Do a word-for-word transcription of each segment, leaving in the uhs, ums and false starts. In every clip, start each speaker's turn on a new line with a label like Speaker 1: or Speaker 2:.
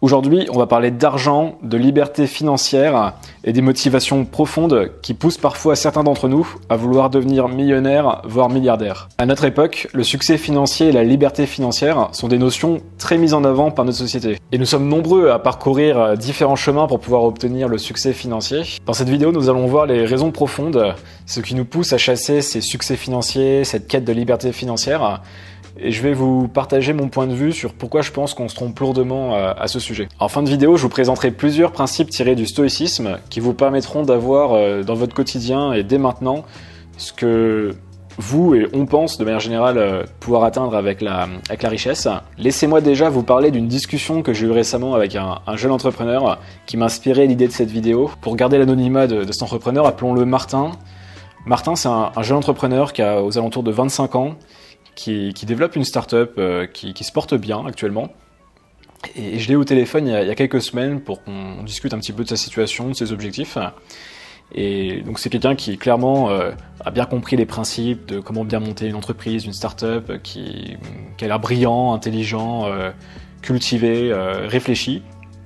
Speaker 1: Aujourd'hui, on va parler d'argent, de liberté financière et des motivations profondes qui poussent parfois certains d'entre nous à vouloir devenir millionnaires, voire milliardaires. À notre époque, le succès financier et la liberté financière sont des notions très mises en avant par notre société. Et nous sommes nombreux à parcourir différents chemins pour pouvoir obtenir le succès financier. Dans cette vidéo, nous allons voir les raisons profondes, ce qui nous pousse à chasser ces succès financiers, cette quête de liberté financière. Et je vais vous partager mon point de vue sur pourquoi je pense qu'on se trompe lourdement à ce sujet. En fin de vidéo, je vous présenterai plusieurs principes tirés du stoïcisme qui vous permettront d'avoir dans votre quotidien et dès maintenant ce que vous et on pense de manière générale pouvoir atteindre avec la, avec la richesse. Laissez-moi déjà vous parler d'une discussion que j'ai eue récemment avec un, un jeune entrepreneur qui m'a inspiré l'idée de cette vidéo. Pour garder l'anonymat de, de cet entrepreneur, appelons-le Martin. Martin, c'est un, un jeune entrepreneur qui a aux alentours de vingt-cinq ans, Qui, qui développe une start-up euh, qui, qui se porte bien actuellement. Et, et je l'ai eu au téléphone il y, a, il y a quelques semaines pour qu'on discute un petit peu de sa situation, de ses objectifs. Et donc c'est quelqu'un qui clairement euh, a bien compris les principes de comment bien monter une entreprise, une start-up, qui, qui a l'air brillant, intelligent, euh, cultivé, euh, réfléchi.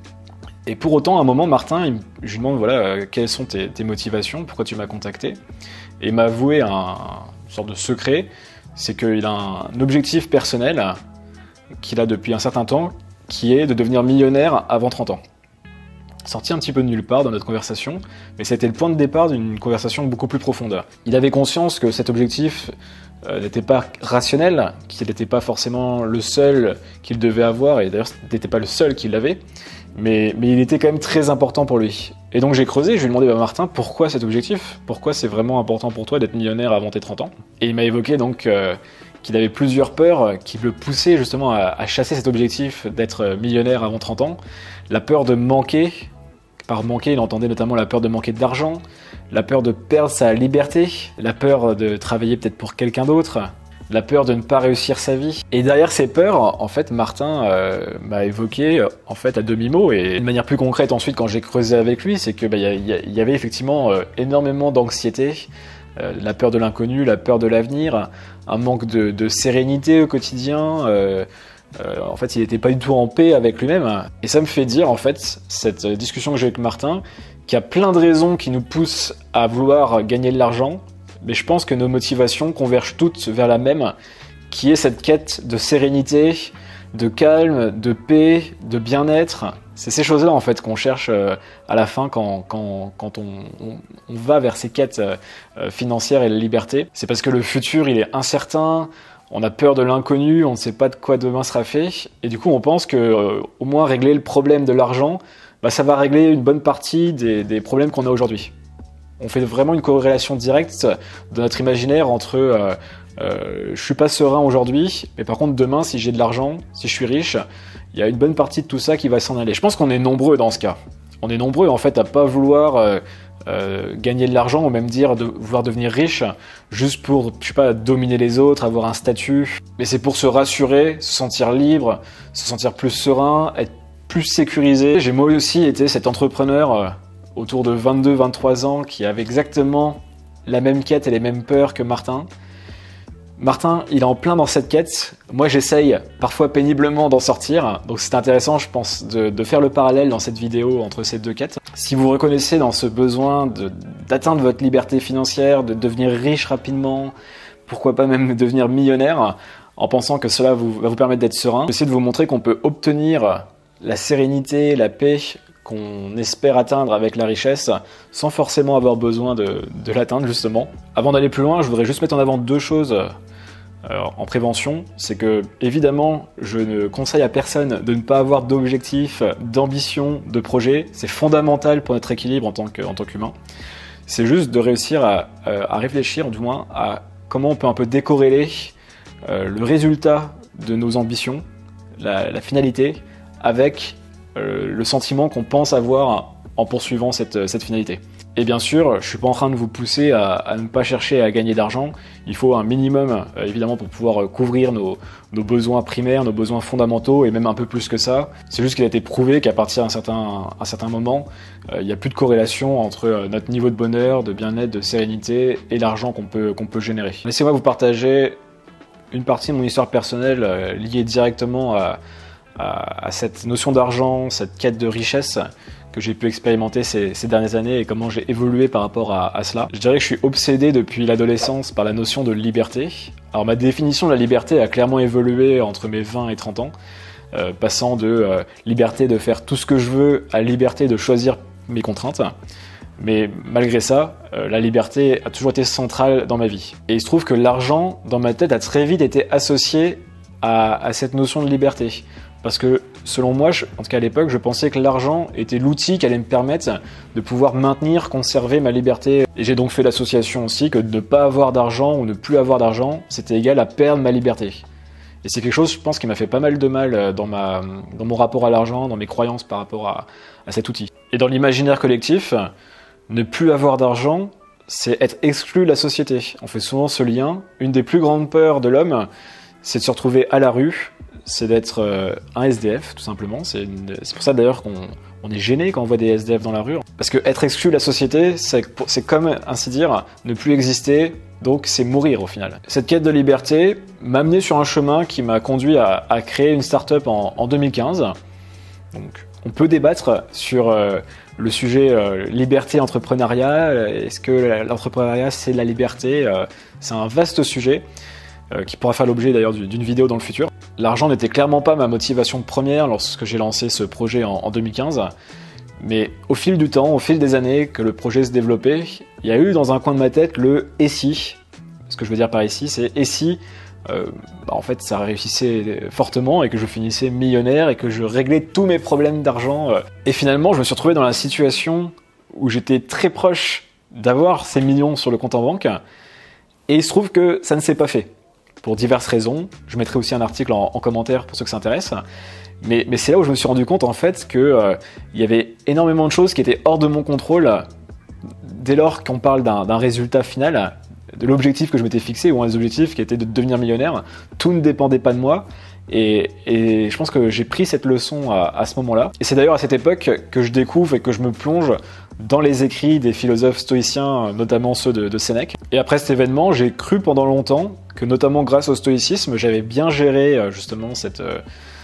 Speaker 1: Et pour autant, à un moment, Martin, il, je lui demande voilà, euh, quelles sont tes, tes motivations, pourquoi tu m'as contacté. Et il m'a avoué un, une sorte de secret. C'est qu'il a un objectif personnel qu'il a depuis un certain temps, qui est de devenir millionnaire avant trente ans. Sorti un petit peu de nulle part dans notre conversation, mais c'était le point de départ d'une conversation beaucoup plus profonde. Il avait conscience que cet objectif euh, n'était pas rationnel, qu'il n'était pas forcément le seul qu'il devait avoir, et d'ailleurs ce n'était pas le seul qui l'avait, mais, mais il était quand même très important pour lui. Et donc j'ai creusé, je lui ai demandé à bah, Martin, pourquoi cet objectif? Pourquoi c'est vraiment important pour toi d'être millionnaire avant tes trente ans? Et il m'a évoqué donc euh, qu'il avait plusieurs peurs qui le poussaient justement à, à chasser cet objectif d'être millionnaire avant trente ans. La peur de manquer, par manquer il entendait notamment la peur de manquer d'argent, la peur de perdre sa liberté, la peur de travailler peut-être pour quelqu'un d'autre, la peur de ne pas réussir sa vie. Et derrière ces peurs, en fait, Martin euh, m'a évoqué en fait à demi-mot et de manière plus concrète ensuite quand j'ai creusé avec lui, c'est que bah, y, a, y, y avait effectivement euh, énormément d'anxiété, euh, la peur de l'inconnu, la peur de l'avenir, un manque de, de sérénité au quotidien. Euh, euh, en fait, il n'était pas du tout en paix avec lui-même. Et ça me fait dire en fait cette discussion que j'ai avec Martin qu'il y a plein de raisons qui nous poussent à vouloir gagner de l'argent. Mais je pense que nos motivations convergent toutes vers la même, qui est cette quête de sérénité, de calme, de paix, de bien-être. C'est ces choses-là en fait qu'on cherche à la fin quand, quand, quand on, on, on va vers ces quêtes financières et la liberté. C'est parce que le futur il est incertain, on a peur de l'inconnu, on ne sait pas de quoi demain sera fait. Et du coup on pense que euh, au moins régler le problème de l'argent, bah, ça va régler une bonne partie des, des problèmes qu'on a aujourd'hui. On fait vraiment une corrélation directe de notre imaginaire entre euh, euh, je suis pas serein aujourd'hui, mais par contre demain si j'ai de l'argent, si je suis riche, il y a une bonne partie de tout ça qui va s'en aller. Je pense qu'on est nombreux dans ce cas. On est nombreux en fait à pas vouloir euh, euh, gagner de l'argent ou même dire de vouloir devenir riche juste pour je sais pas dominer les autres, avoir un statut. Mais c'est pour se rassurer, se sentir libre, se sentir plus serein, être plus sécurisé. J'ai moi aussi été cet entrepreneur. Euh, autour de vingt-deux vingt-trois ans, qui avait exactement la même quête et les mêmes peurs que Martin. Martin, il est en plein dans cette quête. Moi, j'essaye parfois péniblement d'en sortir. Donc c'est intéressant, je pense, de, de faire le parallèle dans cette vidéo entre ces deux quêtes. Si vous reconnaissez dans ce besoin de, d'atteindre votre liberté financière, de devenir riche rapidement, pourquoi pas même devenir millionnaire, en pensant que cela vous, va vous permettre d'être serein, j'essaie de vous montrer qu'on peut obtenir la sérénité, la paix, qu'on espère atteindre avec la richesse sans forcément avoir besoin de, de l'atteindre justement. Avant d'aller plus loin, je voudrais juste mettre en avant deux choses euh, en prévention. C'est que évidemment, je ne conseille à personne de ne pas avoir d'objectifs, d'ambition, de projet. C'est fondamental pour notre équilibre en tant que, en tant qu'humain. C'est juste de réussir à, à réfléchir du moins à comment on peut un peu décorréler euh, le résultat de nos ambitions, la, la finalité, avec Euh, le sentiment qu'on pense avoir en poursuivant cette, cette finalité. Et bien sûr, je suis pas en train de vous pousser à, à ne pas chercher à gagner d'argent. Il faut un minimum, euh, évidemment, pour pouvoir euh, couvrir nos, nos besoins primaires, nos besoins fondamentaux, et même un peu plus que ça. C'est juste qu'il a été prouvé qu'à partir d'un certain, un certain moment, euh, il n'y a plus de corrélation entre euh, notre niveau de bonheur, de bien-être, de sérénité et l'argent qu'on peut, qu'on peut générer. Laissez-moi vous partager une partie de mon histoire personnelle euh, liée directement à à, à cette notion d'argent, cette quête de richesse que j'ai pu expérimenter ces, ces dernières années et comment j'ai évolué par rapport à, à cela. Je dirais que je suis obsédé depuis l'adolescence par la notion de liberté. Alors ma définition de la liberté a clairement évolué entre mes vingt et trente ans, euh, passant de euh, liberté de faire tout ce que je veux à liberté de choisir mes contraintes. Mais malgré ça, euh, la liberté a toujours été centrale dans ma vie. Et il se trouve que l'argent, dans ma tête, a très vite été associé à, à cette notion de liberté. Parce que, selon moi, je, en tout cas à l'époque, je pensais que l'argent était l'outil qui allait me permettre de pouvoir maintenir, conserver ma liberté. Et j'ai donc fait l'association aussi que de ne pas avoir d'argent ou ne plus avoir d'argent, c'était égal à perdre ma liberté. Et c'est quelque chose, je pense, qui m'a fait pas mal de mal dans, ma, dans mon rapport à l'argent, dans mes croyances par rapport à, à cet outil. Et dans l'imaginaire collectif, ne plus avoir d'argent, c'est être exclu de la société. On fait souvent ce lien. Une des plus grandes peurs de l'homme, c'est de se retrouver à la rue, c'est d'être euh, un S D F, tout simplement. C'est, une... c'est pour ça d'ailleurs qu'on on est gêné quand on voit des S D F dans la rue. Parce que être exclu de la société, c'est, c'est comme, ainsi dire, ne plus exister, donc c'est mourir au final. Cette quête de liberté m'a amené sur un chemin qui m'a conduit à, à créer une start-up en, en deux mille quinze. Donc, on peut débattre sur euh, le sujet euh, liberté, entrepreneuriat. Est-ce que l'entrepreneuriat, c'est la liberté? euh, C'est un vaste sujet euh, qui pourra faire l'objet d'ailleurs d'une vidéo dans le futur. L'argent n'était clairement pas ma motivation première lorsque j'ai lancé ce projet en, en deux mille quinze. Mais au fil du temps, au fil des années que le projet se développait, il y a eu dans un coin de ma tête le « et si ». Ce que je veux dire par ici, c'est « et si ». Euh, bah en fait, ça réussissait fortement et que je finissais millionnaire et que je réglais tous mes problèmes d'argent. Et finalement, je me suis retrouvé dans la situation où j'étais très proche d'avoir ces millions sur le compte en banque. Et il se trouve que ça ne s'est pas fait. Pour diverses raisons. Je mettrai aussi un article en, en commentaire pour ceux que ça intéresse. Mais, mais c'est là où je me suis rendu compte en fait qu'il euh, y avait énormément de choses qui étaient hors de mon contrôle. Dès lors qu'on parle d'un, d'un résultat final, de l'objectif que je m'étais fixé, ou un des objectifs qui était de devenir millionnaire, tout ne dépendait pas de moi. Et, et je pense que j'ai pris cette leçon à, à ce moment-là. Et c'est d'ailleurs à cette époque que je découvre et que je me plonge dans les écrits des philosophes stoïciens, notamment ceux de, de Sénèque. Et après cet événement, j'ai cru pendant longtemps que, notamment grâce au stoïcisme, j'avais bien géré justement cette, euh,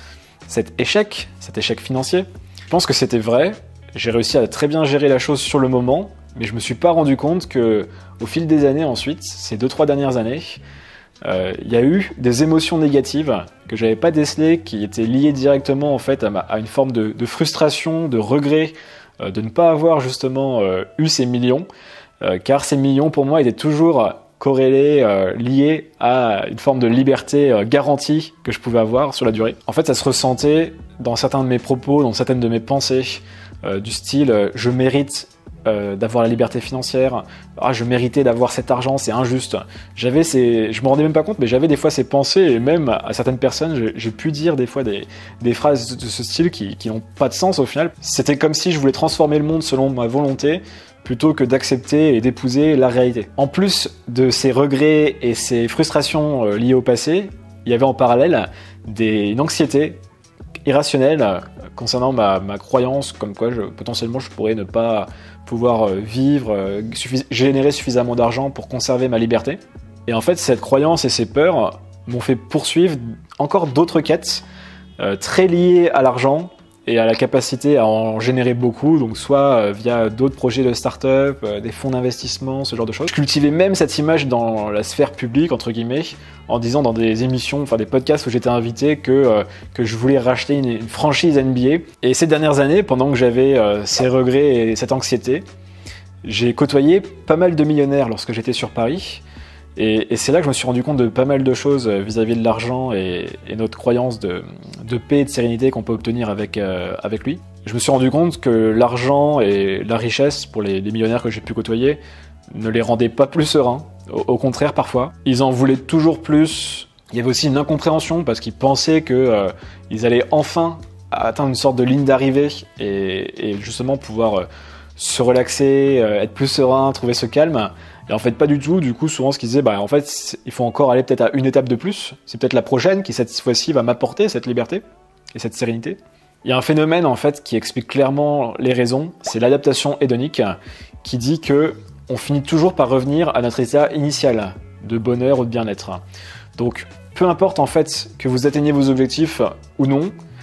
Speaker 1: cet échec, cet échec financier. Je pense que c'était vrai. J'ai réussi à très bien gérer la chose sur le moment, mais je me suis pas rendu compte que, au fil des années ensuite, ces deux trois dernières années, euh, il y a eu des émotions négatives que j'avais pas décelées, qui étaient liées directement en fait à, ma, à une forme de, de frustration, de regret, euh, de ne pas avoir justement euh, eu ces millions, euh, car ces millions pour moi étaient toujours corrélés, euh, liés à une forme de liberté euh, garantie que je pouvais avoir sur la durée. En fait, ça se ressentait dans certains de mes propos, dans certaines de mes pensées, euh, du style euh, je mérite Euh, d'avoir la liberté financière, ah, je méritais d'avoir cet argent, c'est injuste. J'avais ces, je me rendais même pas compte, mais j'avais des fois ces pensées, et même à certaines personnes, j'ai, j'ai pu dire des fois des, des phrases de ce style qui, qui n'ont pas de sens au final. C'était comme si je voulais transformer le monde selon ma volonté, plutôt que d'accepter et d'épouser la réalité. En plus de ces regrets et ces frustrations euh, liées au passé, il y avait en parallèle des, une anxiété irrationnelle concernant ma, ma croyance comme quoi je, potentiellement je pourrais ne pas pouvoir vivre, euh, suffis- générer suffisamment d'argent pour conserver ma liberté. Et en fait, cette croyance et ces peurs m'ont fait poursuivre encore d'autres quêtes euh, très liées à l'argent et à la capacité à en générer beaucoup, donc soit euh, via d'autres projets de start-up, euh, des fonds d'investissement, ce genre de choses. Je cultivais même cette image dans la sphère publique, entre guillemets, en disant dans des émissions, enfin des podcasts où j'étais invité que, euh, que je voulais racheter une, une franchise N B A. Et ces dernières années, pendant que j'avais euh, ces regrets et cette anxiété, j'ai côtoyé pas mal de millionnaires lorsque j'étais sur Paris. Et, et c'est là que je me suis rendu compte de pas mal de choses vis-à-vis de l'argent et, et notre croyance de, de paix et de sérénité qu'on peut obtenir avec, euh, avec lui. Je me suis rendu compte que l'argent et la richesse, pour les, les millionnaires que j'ai pu côtoyer, ne les rendait pas plus sereins. Au, au contraire, parfois. Ils en voulaient toujours plus. Il y avait aussi une incompréhension parce qu'ils pensaient qu'ils euh, allaient enfin atteindre une sorte de ligne d'arrivée et, et justement pouvoir euh, se relaxer, euh, être plus serein, trouver ce calme. Et en fait, pas du tout. Du coup, souvent, ce qu'ils disaient, bah, en fait, il faut encore aller peut-être à une étape de plus. C'est peut-être la prochaine qui, cette fois-ci, va m'apporter cette liberté et cette sérénité. Il y a un phénomène, en fait, qui explique clairement les raisons. C'est l'adaptation hédonique, qui dit que on finit toujours par revenir à notre état initial de bonheur ou de bien-être. Donc, peu importe, en fait, que vous atteigniez vos objectifs ou non,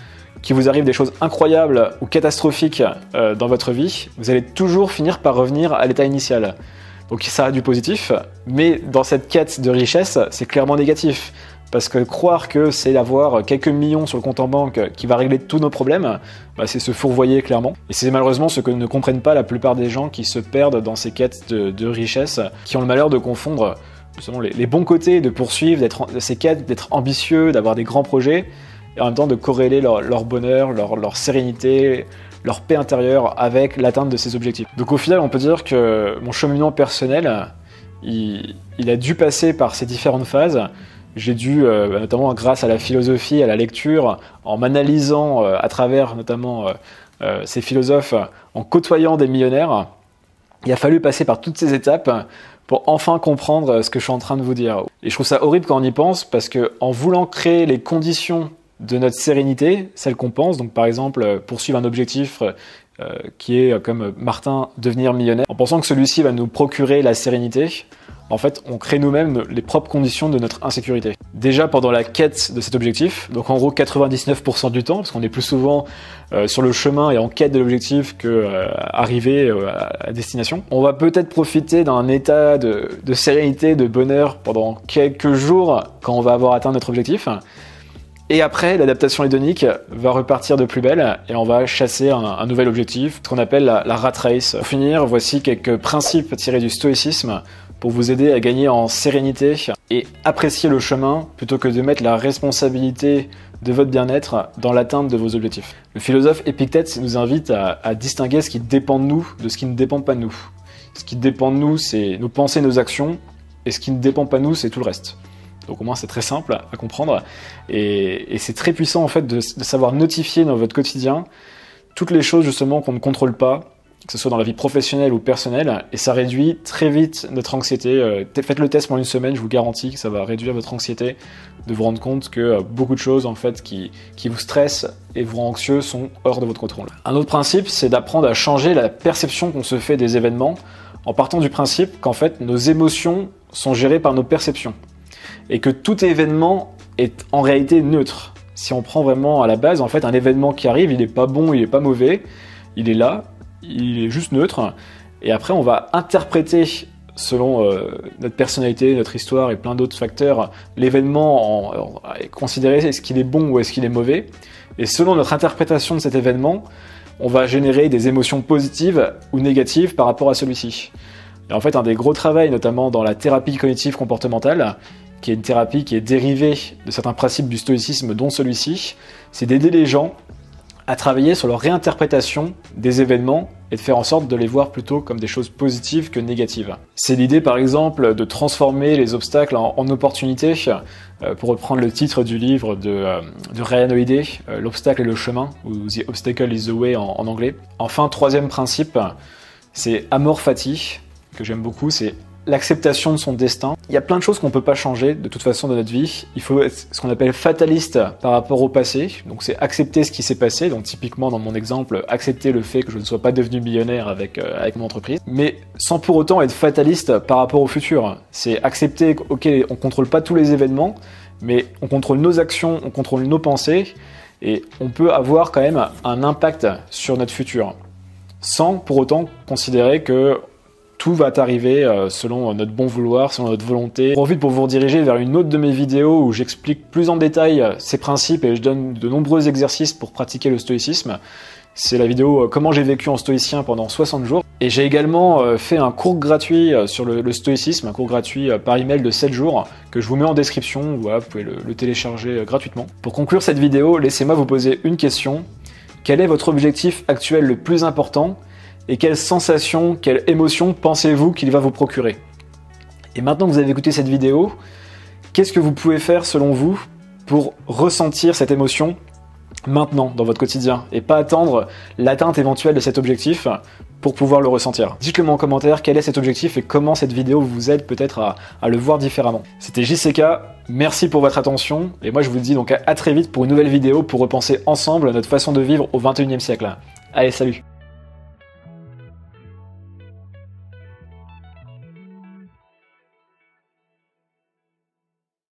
Speaker 1: qu'il vous arrive des choses incroyables ou catastrophiques euh, dans votre vie, vous allez toujours finir par revenir à l'état initial. Donc ça a du positif, mais dans cette quête de richesse, c'est clairement négatif. Parce que croire que c'est d'avoir quelques millions sur le compte en banque qui va régler tous nos problèmes, bah c'est se fourvoyer clairement. Et c'est malheureusement ce que ne comprennent pas la plupart des gens qui se perdent dans ces quêtes de, de richesse, qui ont le malheur de confondre justement les, les bons côtés de poursuivre d'être, de ces quêtes, d'être ambitieux, d'avoir des grands projets, et en même temps de corréler leur, leur bonheur, leur, leur sérénité, leur paix intérieure avec l'atteinte de ces objectifs. Donc au final, on peut dire que mon cheminement personnel, il, il a dû passer par ces différentes phases. J'ai dû, euh, notamment grâce à la philosophie, à la lecture, en m'analysant euh, à travers notamment euh, euh, ces philosophes, en côtoyant des millionnaires, il a fallu passer par toutes ces étapes pour enfin comprendre ce que je suis en train de vous dire. Et je trouve ça horrible quand on y pense, parce que en voulant créer les conditions de notre sérénité, celle qu'on pense, donc par exemple poursuivre un objectif euh, qui est, comme Martin, devenir millionnaire, en pensant que celui-ci va nous procurer la sérénité, en fait, on crée nous-mêmes les propres conditions de notre insécurité. Déjà pendant la quête de cet objectif, donc en gros quatre-vingt-dix-neuf pour cent du temps, parce qu'on est plus souvent euh, sur le chemin et en quête de l'objectif que euh, arriver euh, à destination, on va peut-être profiter d'un état de, de sérénité, de bonheur pendant quelques jours quand on va avoir atteint notre objectif. Et après, l'adaptation hédonique va repartir de plus belle et on va chasser un, un nouvel objectif, ce qu'on appelle la, la rat race. Pour finir, voici quelques principes tirés du stoïcisme pour vous aider à gagner en sérénité et apprécier le chemin plutôt que de mettre la responsabilité de votre bien-être dans l'atteinte de vos objectifs. Le philosophe Épictète nous invite à, à distinguer ce qui dépend de nous de ce qui ne dépend pas de nous. Ce qui dépend de nous, c'est nos pensées, nos actions, et ce qui ne dépend pas de nous, c'est tout le reste. Donc au moins c'est très simple à comprendre et, et c'est très puissant en fait de, de savoir notifier dans votre quotidien toutes les choses justement qu'on ne contrôle pas, que ce soit dans la vie professionnelle ou personnelle, et ça réduit très vite notre anxiété. Euh, faites le test pendant une semaine, je vous garantis que ça va réduire votre anxiété, de vous rendre compte que euh, beaucoup de choses en fait qui, qui vous stressent et vous rendent anxieux sont hors de votre contrôle. Un autre principe, c'est d'apprendre à changer la perception qu'on se fait des événements en partant du principe qu'en fait nos émotions sont gérées par nos perceptions. Et que tout événement est en réalité neutre. Si on prend vraiment à la base, en fait, un événement qui arrive, il n'est pas bon, il n'est pas mauvais, il est là, il est juste neutre, et après on va interpréter, selon euh, notre personnalité, notre histoire et plein d'autres facteurs, l'événement, en, en, en considérer est-ce qu'il est bon ou est-ce qu'il est mauvais, et selon notre interprétation de cet événement, on va générer des émotions positives ou négatives par rapport à celui-ci. Et en fait, un des gros travaux, notamment dans la thérapie cognitive comportementale, qui est une thérapie qui est dérivée de certains principes du stoïcisme, dont celui-ci, c'est d'aider les gens à travailler sur leur réinterprétation des événements et de faire en sorte de les voir plutôt comme des choses positives que négatives. C'est l'idée, par exemple, de transformer les obstacles en, en opportunités, euh, pour reprendre le titre du livre de, euh, de Ryan Holiday, euh, L'obstacle et le chemin, ou The Obstacle is the Way en, en anglais. Enfin, troisième principe, c'est amor fati, que j'aime beaucoup, c'est l'acceptation de son destin. Il y a plein de choses qu'on ne peut pas changer de toute façon dans notre vie. Il faut être ce qu'on appelle fataliste par rapport au passé. Donc c'est accepter ce qui s'est passé. Donc typiquement dans mon exemple, accepter le fait que je ne sois pas devenu millionnaire avec, euh, avec mon entreprise. Mais sans pour autant être fataliste par rapport au futur. C'est accepter, ok, on ne contrôle pas tous les événements, mais on contrôle nos actions, on contrôle nos pensées, et on peut avoir quand même un impact sur notre futur. Sans pour autant considérer que tout va arriver selon notre bon vouloir, selon notre volonté. Je profite pour vous rediriger vers une autre de mes vidéos où j'explique plus en détail ces principes et je donne de nombreux exercices pour pratiquer le stoïcisme. C'est la vidéo « Comment j'ai vécu en stoïcien pendant soixante jours ». Et j'ai également fait un cours gratuit sur le, le stoïcisme, un cours gratuit par email de sept jours que je vous mets en description. Voilà, vous pouvez le, le télécharger gratuitement. Pour conclure cette vidéo, laissez-moi vous poser une question. Quel est votre objectif actuel le plus important ? Et quelle sensation, quelle émotion pensez-vous qu'il va vous procurer? Et maintenant que vous avez écouté cette vidéo, qu'est-ce que vous pouvez faire selon vous pour ressentir cette émotion maintenant dans votre quotidien et pas attendre l'atteinte éventuelle de cet objectif pour pouvoir le ressentir? Dites-le moi en commentaire quel est cet objectif et comment cette vidéo vous aide peut-être à, à le voir différemment. C'était J C K, merci pour votre attention et moi je vous dis donc à, à très vite pour une nouvelle vidéo pour repenser ensemble notre façon de vivre au vingt et unième siècle. Allez, salut!